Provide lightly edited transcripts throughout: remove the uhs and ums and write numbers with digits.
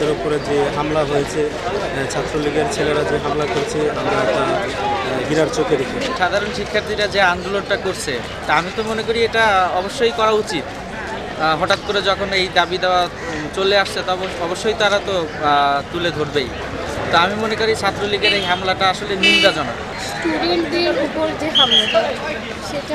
আমাদের উপরে যে হামলা হয়েছে, ছাত্রলীগের ছেলেরা যে হামলা করছে, আমরা তা ঘৃণার চোখে দেখি। সাধারণ শিক্ষার্থীরা যে আন্দোলনটা করছে তা আমি তো মনে করি এটা অবশ্যই করা উচিত। হঠাৎ করে যখন এই দাবি দেওয়া চলে আসছে তখন অবশ্যই তারা তো তুলে ধরবেই। তো আমি মনে করি ছাত্রলীগের এই হামলাটা আসলে নিন্দাজনক। স্টুডেন্টদের উপর যে হামলাটা, সেটা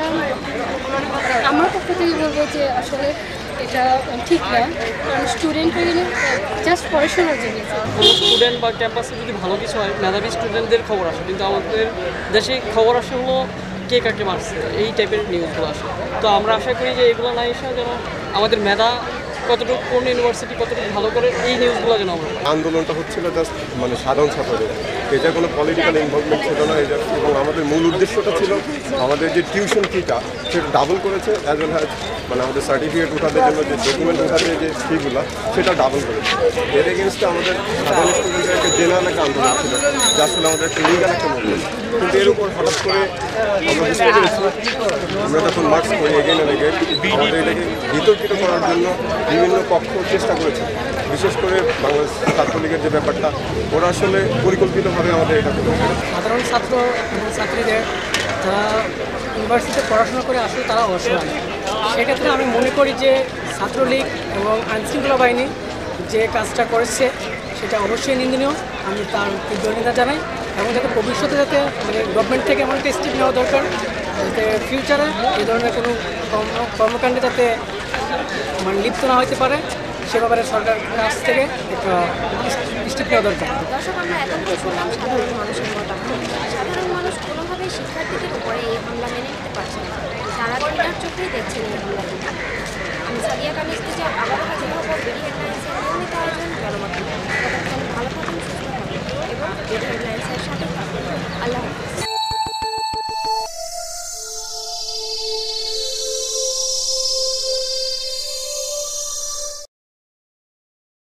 আমার পক্ষ থেকে বলবো যে আসলে এটা ঠিক না। কারণ স্টুডেন্টরা জাস্ট পড়াশোনার জন্য, কোনো স্টুডেন্ট বা ক্যাম্পাসে যদি ভালো কিছু হয়, মেধাবী স্টুডেন্টদের খবর আসে, কিন্তু আমাদের দেশে খবর আসে হলো কে কাকে মারছে, এই টাইপের নিউজগুলো আসে। তো আমরা আশা করি যে এগুলো না এসে যেন আমাদের মেধা কতটুকু, কোন ইউনিভার্সিটি কতটুকু ভালো করে, এই নিউজগুলো যেন আমরা। আন্দোলনটা হচ্ছিল জাস্ট মানে সাধারণ ছাত্রদের, এটা কোনো পলিটিক্যাল ইনভলভমেন্ট ছিল না। এবং আমাদের মূল উদ্দেশ্যটা ছিল আমাদের যে টিউশন ফিটা সেটা ডাবল করেছে, অ্যাজ ওয়েল হ্যাজ মানে আমাদের সার্টিফিকেট উঠাতে জন্য যে ডকুমেন্ট উঠাতে যে ফিগুলো সেটা ডাবল করেছে। এর এগেনস্টে আমাদের সাধারণ স্টুডেন্টের একটা জেনারেল একটা আন্দোলন ছিল, যা আসলে আমাদের একটা লিগাল একটা মুভমেন্ট। কিন্তু এর উপর হঠাৎ করে আমরা বুঝতে পেরেছি, আমরা যখন মার্চ করি এগেন আর এগেন, আমাদের এটাকে বিতর্কিত করার জন্য বিভিন্ন পক্ষ চেষ্টা করেছে। বিশেষ করে বাংলাদেশ ছাত্রলীগের যে ব্যাপারটা, ওরা আসলে পরিকল্পিতভাবে আমাদের এটা করেছে। সাধারণ ছাত্র এবং ছাত্রীদের যারা ইউনিভার্সিটিতে পড়াশোনা করে আসলে তারা অসহায়। সেক্ষেত্রে আমি মনে করি যে ছাত্রলীগ এবং আইনশৃঙ্খলা বাহিনী যে কাজটা করেছে সেটা অবশ্যই নিন্দনীয়। আমি তার তীব্র নিন্দা জানাই, এবং যাতে ভবিষ্যতে যাতে মানে গভর্নমেন্ট থেকে এমন একটা স্টেপ নেওয়া দরকার যাতে ফিউচারে এই ধরনের কোনো কর্মকাণ্ডে যাতে মানে লিপ্ত না হতে পারে, সে ব্যাপারে সরকার কাছ থেকে একটা স্টেপ নেওয়া দরকার। দর্শক, আমরা এতক্ষণ শুনলাম সাধারণ মানুষের মতামত। সাধারণ মানুষ কোনোভাবেই শিক্ষার্থীদের উপরে এই হামলা মেনে নিতে পারছে না, তারা ঘৃণার চোখেই দেখছেন এই হামলাটি। আমি সাদিয়া কামিজ, আবারও হাজির হব বেরিয়ে নিয়মিত আয়োজন জনমত।